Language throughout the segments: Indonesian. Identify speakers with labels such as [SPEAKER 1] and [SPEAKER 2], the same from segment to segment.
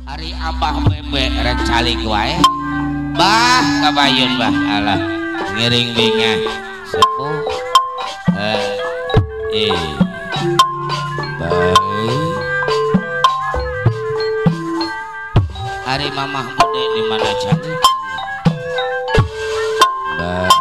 [SPEAKER 1] Hari abah bebe rek calik wae. Bah kabayun bah alah ngiring bingah sepuh. Baik. Hari mamah bude di mana calik? Baik.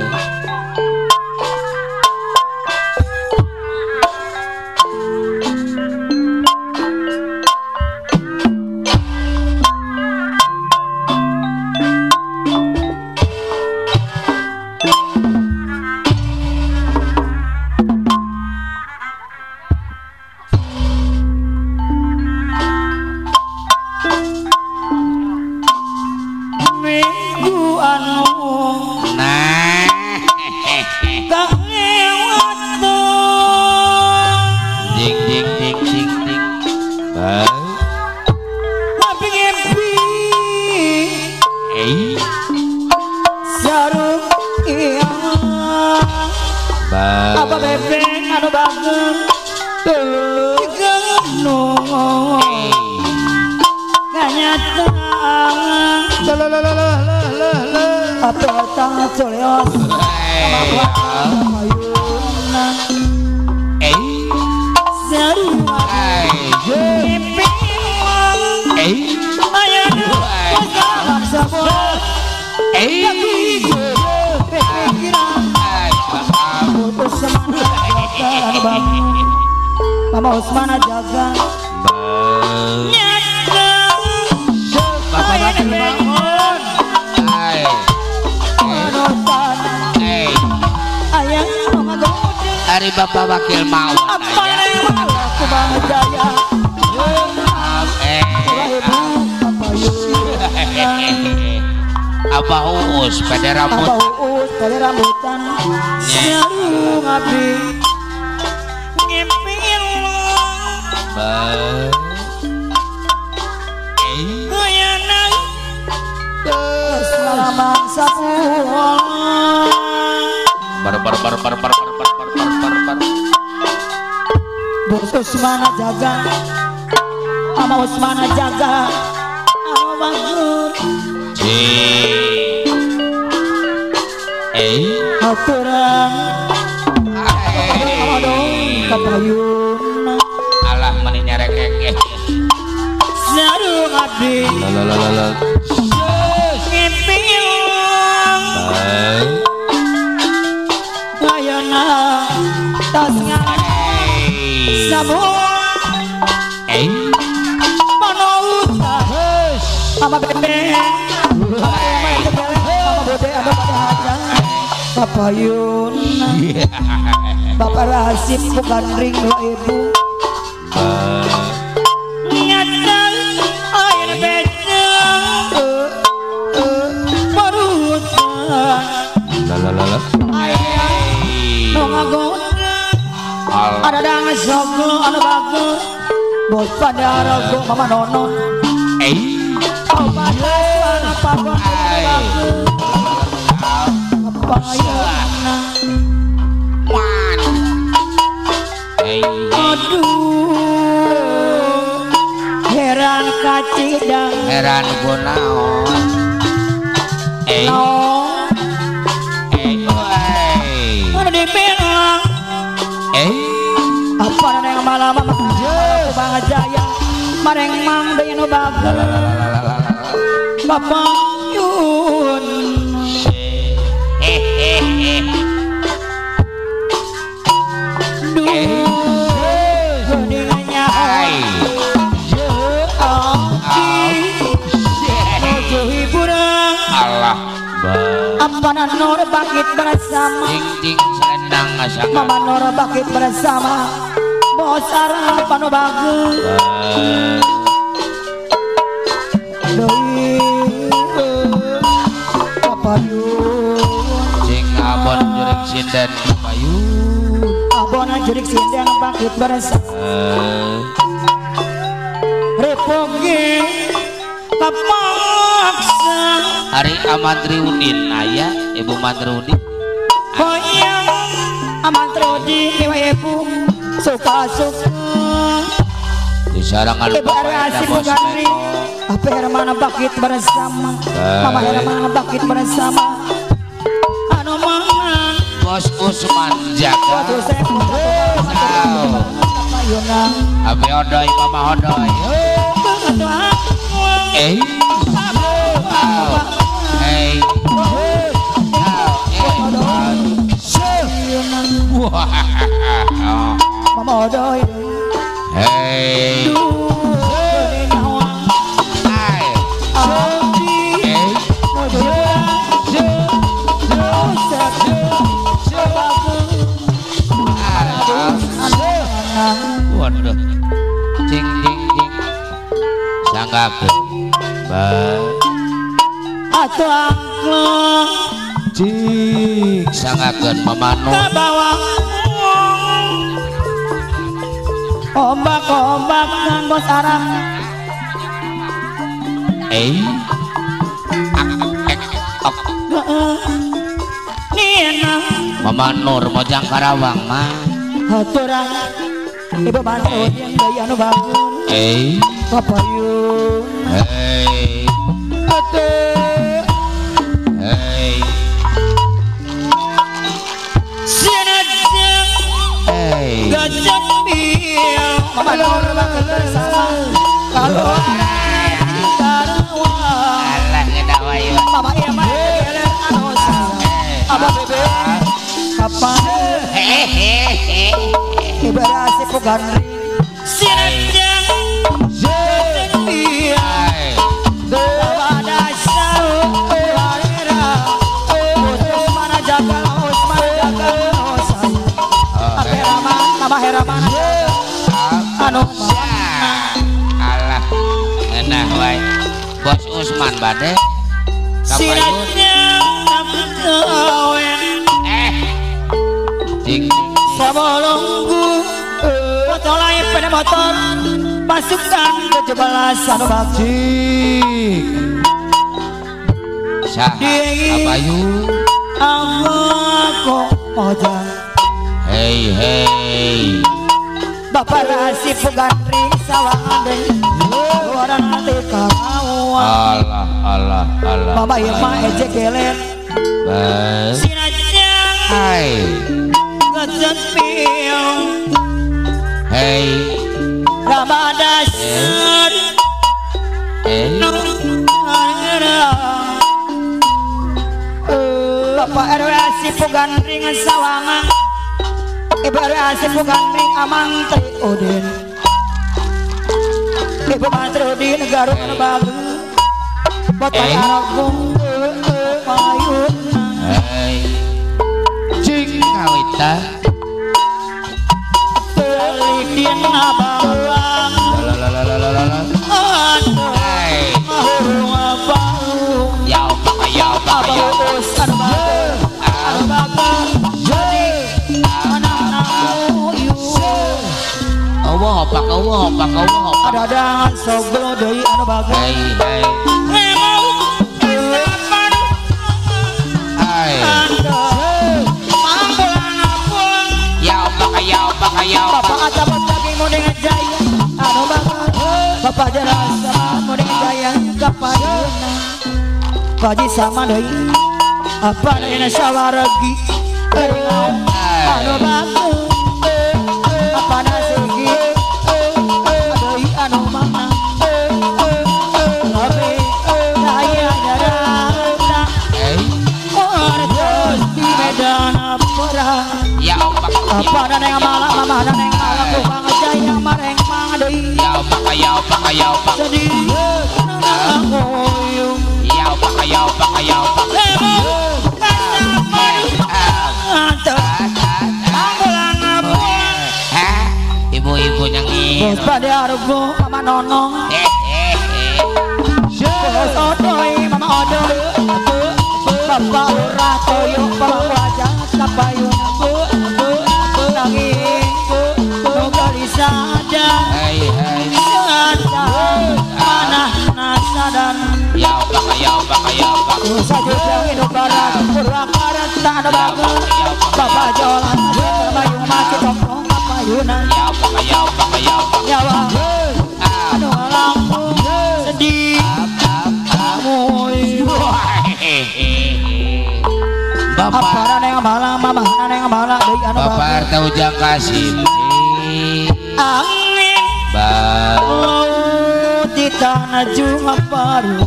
[SPEAKER 2] Mama Usmana jaga nyata Bapak Wakil bangun ayah
[SPEAKER 1] Hari Bapak Wakil mau
[SPEAKER 2] apa yang aku banget jaya
[SPEAKER 1] Abah Uus pada rambut
[SPEAKER 2] rambutan nyaru ngabdi Usmana jaga sama Usmana jaga sama Bagur aturan kapayun
[SPEAKER 1] alah meninya rekek
[SPEAKER 2] sarung abdi ngimpiung ayana tasnya sabun manauta sama bebe sama bode ada pada hajang kapayun Bapak Rasim bukan ring 2000 nyata air beceng barutan ayah nongagon ada dangan soglo ada bagus bos pada rago mama nonon kau pada apa pun apa ayana aduh heran kacidang
[SPEAKER 1] heran gunaon
[SPEAKER 2] mana dibilang apa yang malam aku banget jaya mareng mang dengan bagus Bapak Yun geningannya hiburan
[SPEAKER 1] Allah
[SPEAKER 2] apa nanor bakit bersama Mama Nora bakit bersama bos arah panu bagus doi kapayun
[SPEAKER 1] cing abon jurik sinden kapayun
[SPEAKER 2] abon jurik sinden bakit bersama repogi kapaksa
[SPEAKER 1] hari Amantri Udin ayah Ibu Mantri Udin
[SPEAKER 2] koyang Amantri Udin ibu suka-suka
[SPEAKER 1] di sarangan
[SPEAKER 2] Ibu Arasi Bugandri Apa Hermana bakit bersama Mama Hermana bakit bersama anu mangan
[SPEAKER 1] Bos Usman jaga Abi odoy mama odoy
[SPEAKER 2] Mama odoy
[SPEAKER 1] waduh cing cing cing sanggakeun
[SPEAKER 2] atuh angklo
[SPEAKER 1] cing sanggakeun mamanu
[SPEAKER 2] kabawa ombak-ombak kan bos arang Nina
[SPEAKER 1] Mama Nur Mojang Karawang mah
[SPEAKER 2] haturang ibu bantu yang gaya anu bagus papayun sinajeng gajah piau Mama Nur bakal bersama kalau
[SPEAKER 1] alah ngedawai
[SPEAKER 2] Mama iya mah geler anu abah bebe kapan ibarasi pugan sinajeng gajah piau babada saru warira Usman jaga Mama Heraman anu
[SPEAKER 1] alah enak wae Bos Usman bade
[SPEAKER 2] sinajeng kawen
[SPEAKER 1] cing
[SPEAKER 2] sabolongku motor lain pada motor pasukan ke-17 anu bakti
[SPEAKER 1] sah apayu
[SPEAKER 2] aku mojang
[SPEAKER 1] hei
[SPEAKER 2] Bapak Rasif gandring sawangan deui luaran hati kawan
[SPEAKER 1] Allah
[SPEAKER 2] Mama ieu mah ejek geler sinajeng gajah piau rabada sar Bapak RW Asif gandring sawangan Ibu Asif gandring amang Tri Udin Ibu Mantri Udin Garut bagus Bapak Aragung payun
[SPEAKER 1] cing ngawita
[SPEAKER 2] Lidin abawang mahur abau
[SPEAKER 1] ya apa
[SPEAKER 2] abau usar bagus jadi anak-anak
[SPEAKER 1] Allah opak
[SPEAKER 2] ada dengan sobro deui anu bagus Bapak Atabat lagi mau dengan jaya anu bagus Bapak Jarasa mau dengan jaya kapayuna Paji sama deui apa dina sawaregi anu bagus apa nasigi deui anu mana tapi saya jarana terus di medan perang
[SPEAKER 1] ya opak
[SPEAKER 2] apa dan yang malam mama dan yang malam tukang jaya mareng deui
[SPEAKER 1] ya opak
[SPEAKER 2] sedih ngoyong
[SPEAKER 1] ya opak ibu-ibu nyanyi
[SPEAKER 2] bos pada argo mama nonong bos odoy mama odoy bapak urah toyo bapak wajah kapayun nanging nugali saja mana nasadan
[SPEAKER 1] ya opak
[SPEAKER 2] sajujang hidup barat purwakarat tak ada bagus bapak jalan terbayung mati tokong kapayunan nyawa anu lampung sedih
[SPEAKER 1] Ujang Kasim
[SPEAKER 2] angin laut di tanah junga baru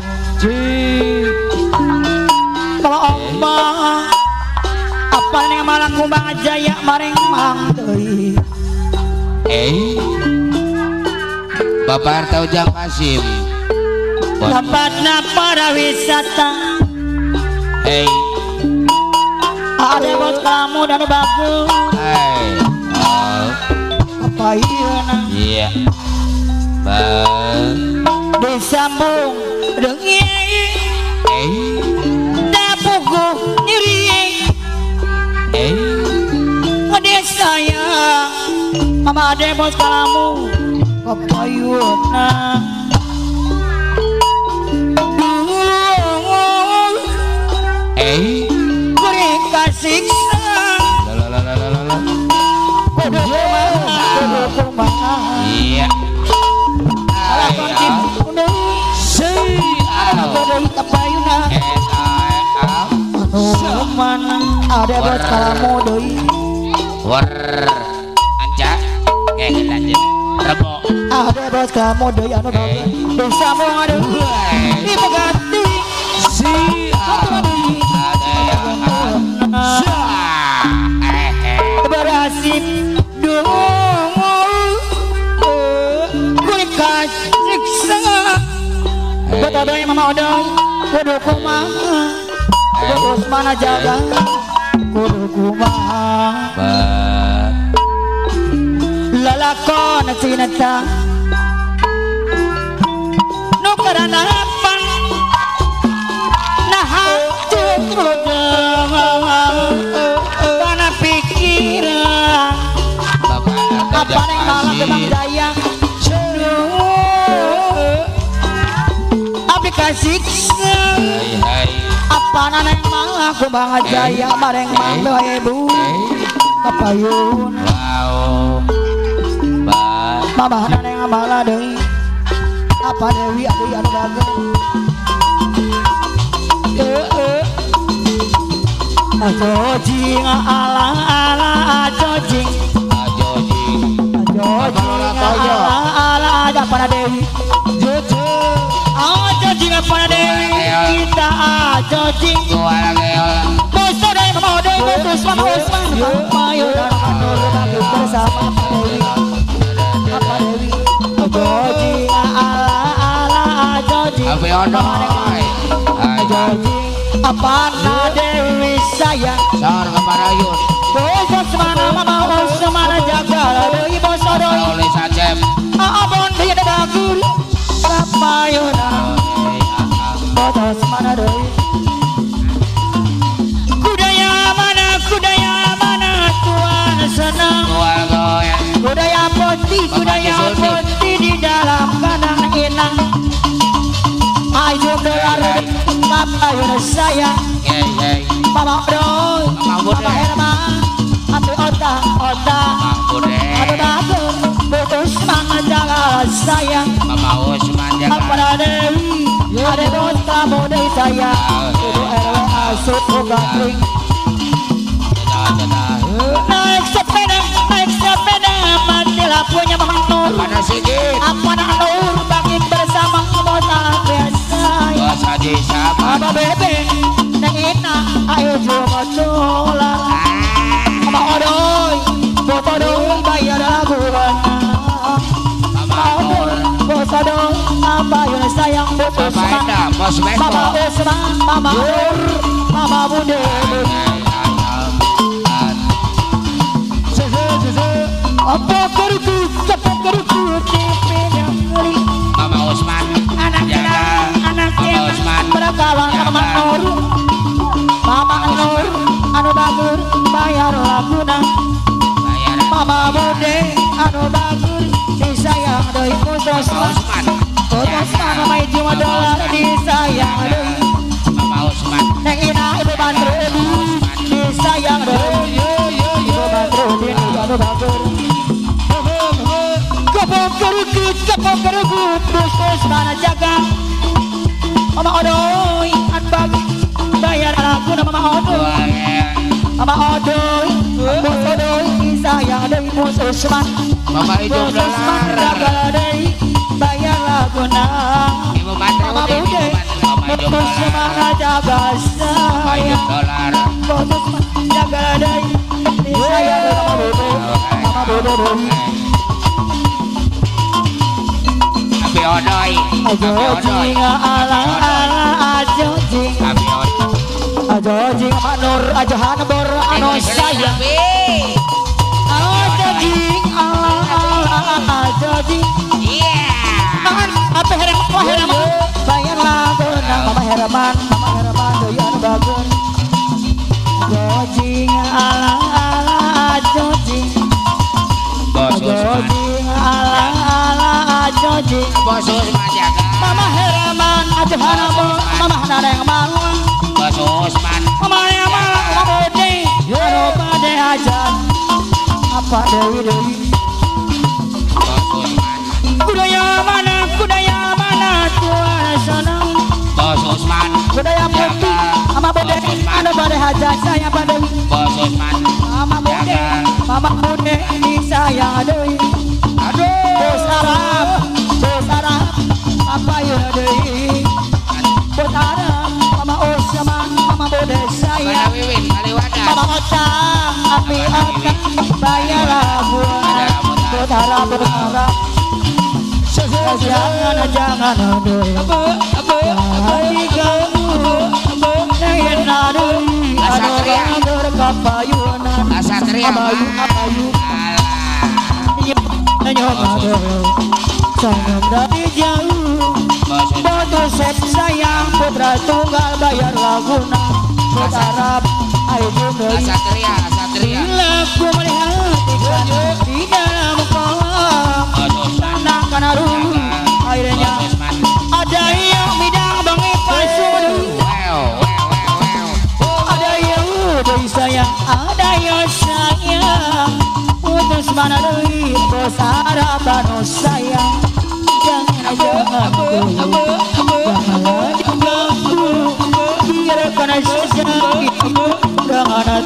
[SPEAKER 2] ombak apa yang malang kumbang jaya maring mangdei
[SPEAKER 1] Bapak Harta Ujang Kasim
[SPEAKER 2] tempatnya para wisata ada bos kamu dan bagus apa
[SPEAKER 1] iya
[SPEAKER 2] disambung dengan dapuku nyeri ada sayang mama ada bos kamu papayuna kuring kasiksa
[SPEAKER 1] iya
[SPEAKER 2] ada buat kamu doi
[SPEAKER 1] war anca kayak kita aja rebo
[SPEAKER 2] ada buat kamu doi anu bagus bisa mau ngadu di pegati
[SPEAKER 1] si
[SPEAKER 2] berhasil dong kulit siksa betul doi mama doi kudu kumaha terus mana jaga kudu kumaha lalakon cinta no karena apa nah cukup karena pikiran apa yang malam memang daya aplikasi apa nana yang malah aku banget jaya mareng mando ibu papayun mama nana yang malah deh apa dewi aduh anu bagus ajojing ala ala ajojing ala ada pada dewi ajojing pada dewi kita ajojing bos doi mama doi bos mama Usman payo dan atur bagus bersama dewi apa dewi ajojing ala ala ajojing
[SPEAKER 1] apa ono
[SPEAKER 2] ajojing apa na dewi sayang
[SPEAKER 1] sar keparayun
[SPEAKER 2] bos mana mama Usman jaga doi bos doi
[SPEAKER 1] oleh sajep
[SPEAKER 2] abon dia ada bagus payo dan bos mana doi kudaya mana tuan senang kudaya putih di dalam kandang inang ayo dolar papayun sayang mama doi mama herma atu otak atu bagus putus mana jaga sayang
[SPEAKER 1] mama Usman jaga
[SPEAKER 2] apa dewi ada bos kamu deh sayang ibu RW asut gandring naik sepeda mati lampunya menur
[SPEAKER 1] pada sikit
[SPEAKER 2] apa nak nur bangkit bersama motor biasa
[SPEAKER 1] bos haji sama
[SPEAKER 2] apa bebe neng ina ayo coba cola apa odoi foto doi bayar lagu mau bos odoi apa yang sayang bos
[SPEAKER 1] bos
[SPEAKER 2] mama Usman mama Nur mama Bude apa keruku tipenya ngeri
[SPEAKER 1] mama Usman
[SPEAKER 2] anak
[SPEAKER 1] Usman
[SPEAKER 2] berkawan sama Nur mama Nur anu bagus bayar laguna mama Bude anu bagus disayang doi khusus
[SPEAKER 1] Usman
[SPEAKER 2] mama itu dolar disayang doi
[SPEAKER 1] mama Usman
[SPEAKER 2] neng ina ibu bandru disayang doi ibu bandru ini anu bagus kepokerukut bos mana jaga mama odoi an bagi bayar aku nama mama odoi bos odoi bisa sayang deui Mus Usman.
[SPEAKER 1] Bapak itu
[SPEAKER 2] Mus Usman jaga deui bayar laguna.
[SPEAKER 1] Ibu Mantri
[SPEAKER 2] Mama
[SPEAKER 1] Ibu
[SPEAKER 2] Bude
[SPEAKER 1] Mantri
[SPEAKER 2] Mus Usman jaga sayang. Mus Usman jaga deui sayang Mama Bude deui.
[SPEAKER 1] Abi odoi
[SPEAKER 2] Ajo jing ala ajo jing
[SPEAKER 1] Abi odoi
[SPEAKER 2] ajo jing manur ajo hanbor anu sayang. Ajo jing ala ajo jing. Apa Herman bayar laguna Mama Herman deui anu bagus. Ajo jing ala ajo jing
[SPEAKER 1] Bos
[SPEAKER 2] ajo
[SPEAKER 1] Usman
[SPEAKER 2] jing ala ajo jing.
[SPEAKER 1] Bos Usman jaga
[SPEAKER 2] Mama Herman aja hanbor Mama Naneng Malung
[SPEAKER 1] Bos Usman
[SPEAKER 2] Mama Herman Mama Bude anu bade ajan apa deui
[SPEAKER 1] Bos Usman
[SPEAKER 2] kudaya mana tuan senang
[SPEAKER 1] Bos Usman
[SPEAKER 2] kudaya putih Mama Bude anu bade hajat saya pada
[SPEAKER 1] Bos Usman
[SPEAKER 2] Mama Bude ini saya deui bos Arab apa ya deui bos Arab Mama Usman Mama Bude saya
[SPEAKER 1] Wiwin Kaliwadas
[SPEAKER 2] Mama Otang api otang bayar laguna bos Arab jangan aduh jadi kamu nayana deui anu bager kapayunan
[SPEAKER 1] Satria
[SPEAKER 2] abayu nyoba deui sayang dari jauh foto set sayang putra tunggal bayar laguna bos Arab ayo deui
[SPEAKER 1] Satria
[SPEAKER 2] bila ku melihat ikan di dalam kolam tenang kana dulu airnya ada yang midang bangi pasur ada yang deui sayang ada yang sayang putus mana deui bos Arab anu sayang jangan diganggu biarkan saja itu dengan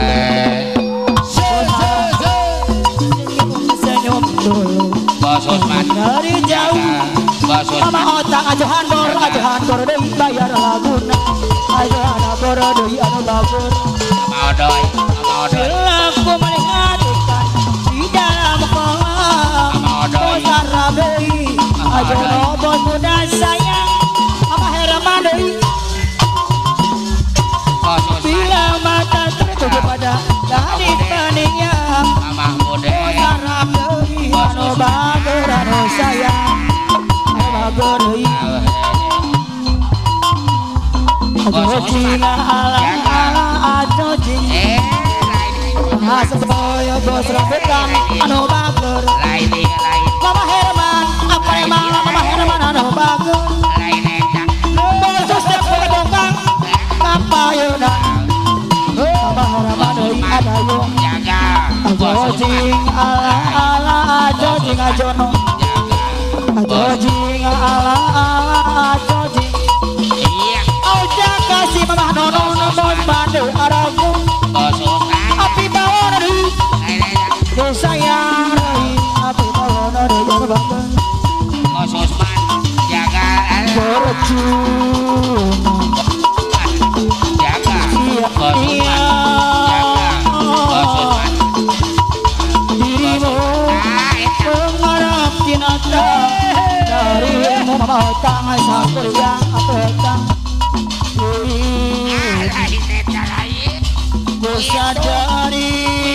[SPEAKER 2] senyum dulu
[SPEAKER 1] Bos Usman
[SPEAKER 2] dari jauh
[SPEAKER 1] Bos Usman
[SPEAKER 2] Mama Otang ajahan bor deui bayar laguna ajahan bor deui anu bagus.
[SPEAKER 1] Mama odoi
[SPEAKER 2] Bila ku melihat ikan di dalam kolam bos Arab deui ajono bos muda sayang Mama Herman deui.
[SPEAKER 1] Bos Usman
[SPEAKER 2] Bila mata tertuju pada tadi peningnya
[SPEAKER 1] Mama Bude
[SPEAKER 2] bos Arab deui anu bager anu sayang anu bager deui. Ajo jing ala ajo jing Hasoyo bos rambutan anu bager
[SPEAKER 1] lain
[SPEAKER 2] Mama Herman apa emang Mama Herman anu bager bos step bongkang kapayuna Mama Herman deui adayo
[SPEAKER 1] jaga
[SPEAKER 2] ajo jing ala ajo jing ajono ajo jing ala ajo jing
[SPEAKER 1] iya
[SPEAKER 2] auja kasih Mama nono bos bandu aragu
[SPEAKER 1] Bos Usman
[SPEAKER 2] api bawon deui sayang deui api bawon deui anu bager
[SPEAKER 1] Bos Usman jaga
[SPEAKER 2] bercuma
[SPEAKER 1] jaga Bos Usman jaga Bos Usman
[SPEAKER 2] dirimu mengharap tinata darimu Mama Otang sakur yang apa Otang
[SPEAKER 1] lain eta lain
[SPEAKER 2] ku sadari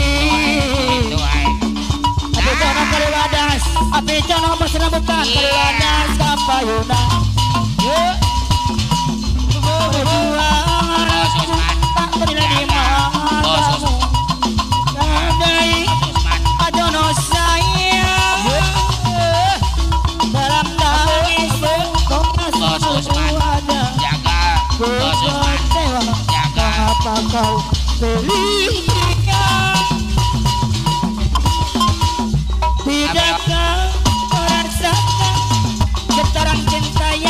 [SPEAKER 2] api cono Kaliwadas api cono berserambutan Kaliwadas kapayuna
[SPEAKER 1] Bos Usman
[SPEAKER 2] tak bernilai di matamu andai ajono sayang dalam tangis
[SPEAKER 1] Bos Usman
[SPEAKER 2] ada
[SPEAKER 1] jaga Bos Usman jaga
[SPEAKER 2] apa kau beli tidakkah merasakan getaran cinta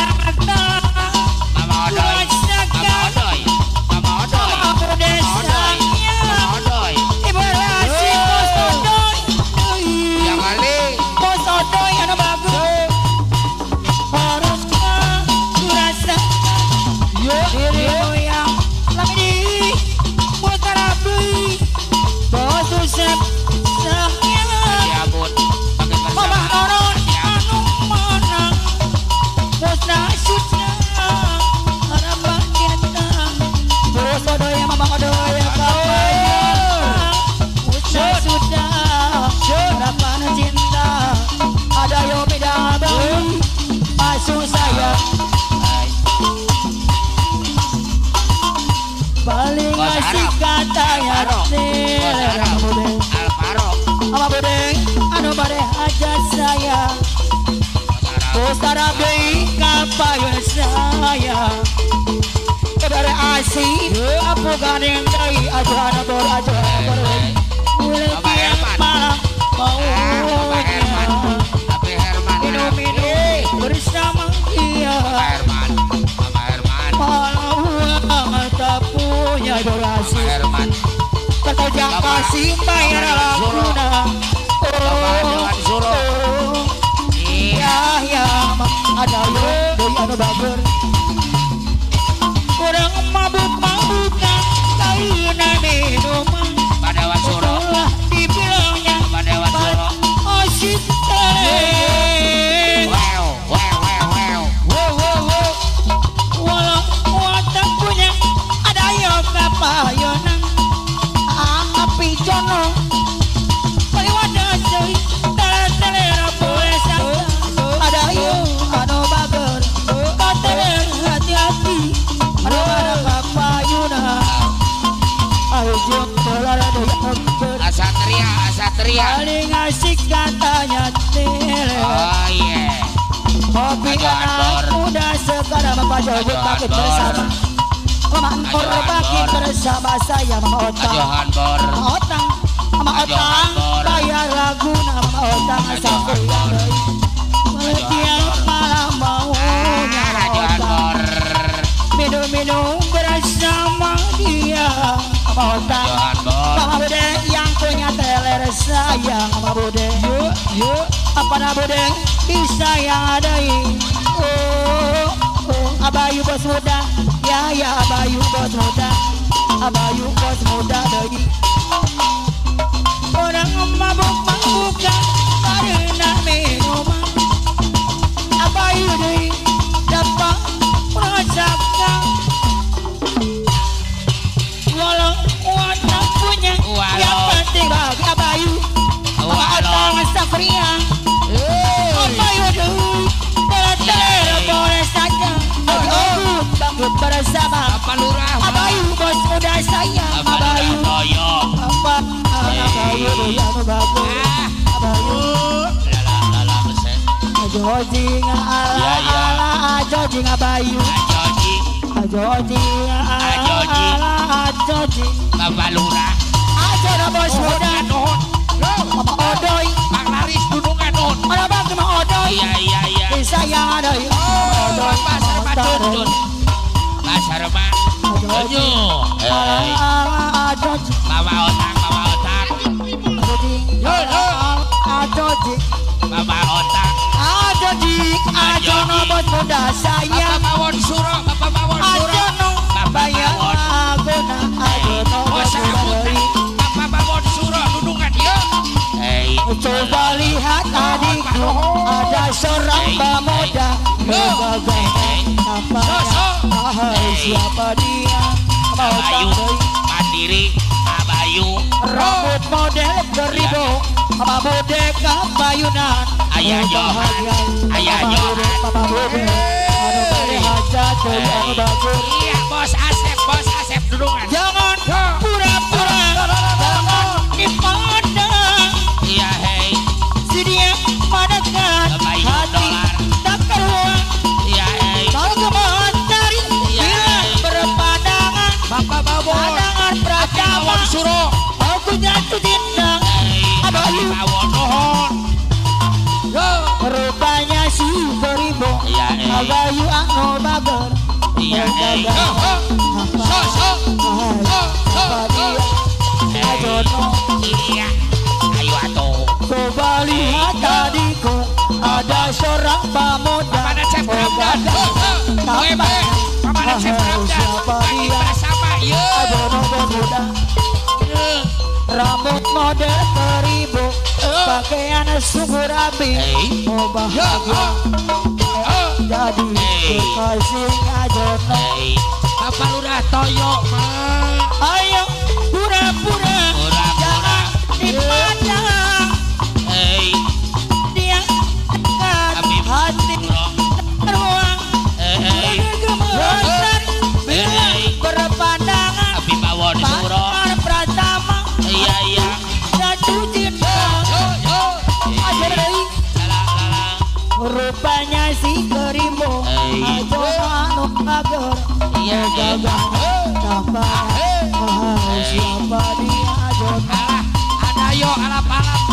[SPEAKER 2] Paling asik katanya Ama bodeng anu bade aja saya Postara bei kapayun saya Kedare asik Apu gandeng dari aja anabor Mulai tiap malam maunya Minum-minum bersama dia Malam tak punya durasi Kerja kasih bayar laguna Ya ada yo doi anu bager Kurang mabuk-mabukan kaina minuman
[SPEAKER 1] Padewan Suro
[SPEAKER 2] dibilangnya asik Walau watak punya ada yo kapayonan api jono paliwada deui telera boleh sangka ada yo anu bager kateler hati-hati anu ada kapayuna ayo jom telara deui
[SPEAKER 1] Asatria
[SPEAKER 2] paling asik katanya tele
[SPEAKER 1] oh yeah
[SPEAKER 2] kopi anak muda sekarang mempajojok paket bersama Mama Angkor paket bersama saya Mama Otang Mama Otang Mama Otang bayar laguna Mama Otang sampai tiap malam maunya Otang minum-minum bersama dia Mama Otang Mama Bude yang punya teler sayang Mama Bude yuk apa nak Bude disayang adai Abayu bos muda ya Abayu bos muda deui orang mabuk-mabukan karena minuman Abayu deui dapat merasakan walau warna punya yang penting bagi Abayu Otang Safria Abayu deui teler boleh saja bangun bersama Abayu bos muda saya Abayu Abayu yang bagus Abayu Ajojing ala ajojing Abayu Ajojing ala ajojing
[SPEAKER 1] Bapak Lurah
[SPEAKER 2] Ajono bos muda Mama Odoy
[SPEAKER 1] Bang Laris dudungan nun
[SPEAKER 2] Mana bang Mama Odoy
[SPEAKER 1] iya
[SPEAKER 2] disayang adoi Odoy
[SPEAKER 1] pasar Madun pasar Mak Ayo Mama Otang
[SPEAKER 2] Ajojing
[SPEAKER 1] Mama Otang
[SPEAKER 2] Ajono bos muda saya
[SPEAKER 1] Bapak Mawon Suro
[SPEAKER 2] Ajono bayar laguna Ajono bos muda deui
[SPEAKER 1] Bapak Mawon Suro dudungan yuk
[SPEAKER 2] coba lihat adikku ada seorang pemuda siapa dia
[SPEAKER 1] Abayu mandiri Abayu
[SPEAKER 2] rambut model beribu sama bodek kapayunan
[SPEAKER 1] Ayah Johan
[SPEAKER 2] Mama Bude anu beri hajat deui anu bagus
[SPEAKER 1] iya bos Asep dudungan
[SPEAKER 2] jangan pura-pura jangan dipandang
[SPEAKER 1] iya hei
[SPEAKER 2] si dia padahkan hati tak keluar
[SPEAKER 1] iya hei
[SPEAKER 2] kalau kemauan cari bila berpandangan
[SPEAKER 1] Bapak Babon
[SPEAKER 2] pandangan pertama
[SPEAKER 1] Suro
[SPEAKER 2] aku jatuh cinta Abayu
[SPEAKER 1] Babon nuhun
[SPEAKER 2] rupanya si beribu Abayu anu bager
[SPEAKER 1] iya hei iya ayo atuh
[SPEAKER 2] coba lihat adikku ada seorang pemuda
[SPEAKER 1] Paman Cep Ramdan Paman Cep Ramdan lagi bersama
[SPEAKER 2] Ajono pemuda rambut model beribu pakaian sungguh rapi oh bahagia jadi kekasih ngajono
[SPEAKER 1] Bapak Lurah Toyo mah
[SPEAKER 2] ayo pura-pura jangan dipandang dia kan hati ruang gemesan berpandangan
[SPEAKER 1] Abi mawon suro
[SPEAKER 2] pandangan pratama
[SPEAKER 1] iya
[SPEAKER 2] jatuh cinta ajar deui rupanya si kerimbo ajo anu ngager
[SPEAKER 1] iya
[SPEAKER 2] gagah siapa dia ajo
[SPEAKER 1] ada yo alap-alap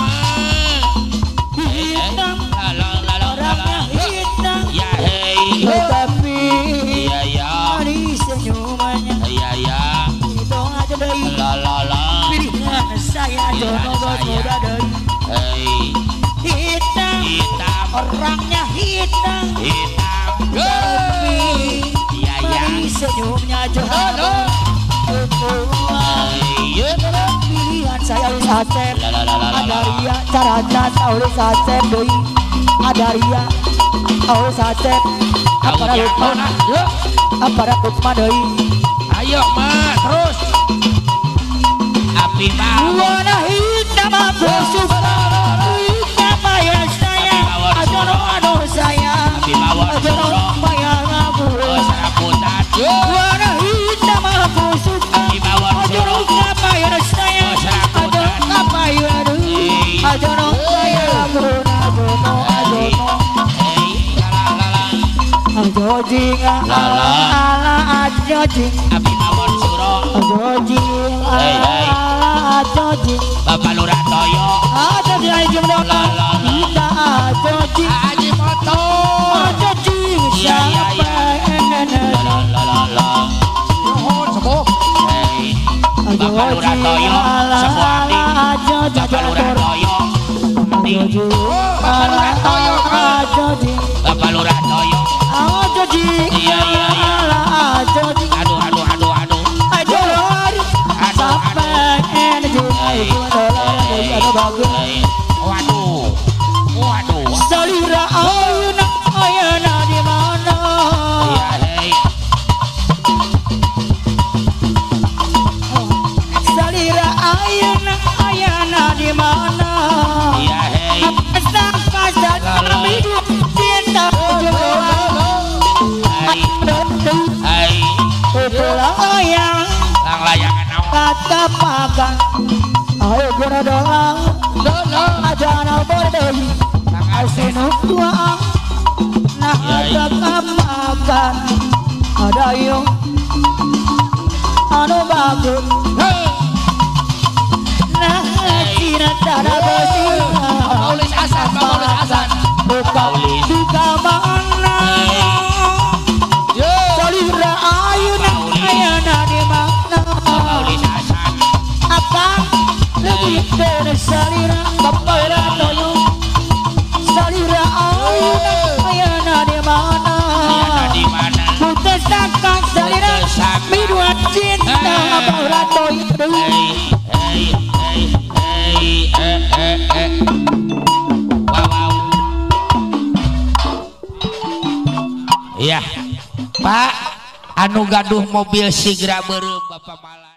[SPEAKER 2] hitam orangnya hitam
[SPEAKER 1] ya hei
[SPEAKER 2] tapi
[SPEAKER 1] iya
[SPEAKER 2] dari senyumannya
[SPEAKER 1] iya
[SPEAKER 2] itu aja deui
[SPEAKER 1] la
[SPEAKER 2] pilihan saya jono muda deui hitam orangnya hitam tapi dari senyumnya jono pilihan saya wis acep adaria caranya saulis acep deui adaria saulis acep aparat lukman deui
[SPEAKER 1] ayo mah terus Abi mawon
[SPEAKER 2] warna hitam aku suka hitam ayah saya ajono anu saya
[SPEAKER 1] Abi mawon
[SPEAKER 2] ajono
[SPEAKER 1] suro
[SPEAKER 2] bayang aku
[SPEAKER 1] serabutan
[SPEAKER 2] warna hitam aku suka
[SPEAKER 1] Abi mawon
[SPEAKER 2] ajono
[SPEAKER 1] suro
[SPEAKER 2] bayang saya ajono bayang ajono bayang aku ajono ajojing ala ajojing
[SPEAKER 1] Abi mawon suro
[SPEAKER 2] ajojing ala ajojing
[SPEAKER 1] Bapak Lurah Toyo
[SPEAKER 2] ajojing ajojing kita ajojing
[SPEAKER 1] Haji Moto
[SPEAKER 2] ajojing siapa
[SPEAKER 1] Bapak Lurah Toyo semua Bapak Lurah Toyo Bapak Lurah Toyo Bapak Lurah Toyo iya waduh
[SPEAKER 2] salira ayana di mana salira ayana di mana
[SPEAKER 1] iya hei
[SPEAKER 2] sampai kami cinta
[SPEAKER 1] hai
[SPEAKER 2] layang
[SPEAKER 1] lang layangan awak
[SPEAKER 2] kata makan ayo guna doang aja na berdei asinu tua nah ada makan ada yung anu bagus nah cina cara bersih
[SPEAKER 1] Paulis Hasan
[SPEAKER 2] buka mana salira ayuna ayana di mana
[SPEAKER 1] Paulis Hasan
[SPEAKER 2] akan lebih dari salira kapala toyo salira ayana di mana
[SPEAKER 1] di mana
[SPEAKER 2] putus takkan salira midua cinta kapala toyo
[SPEAKER 1] wow iya Pak anu gaduh mobil sigra beureum Bapak Malah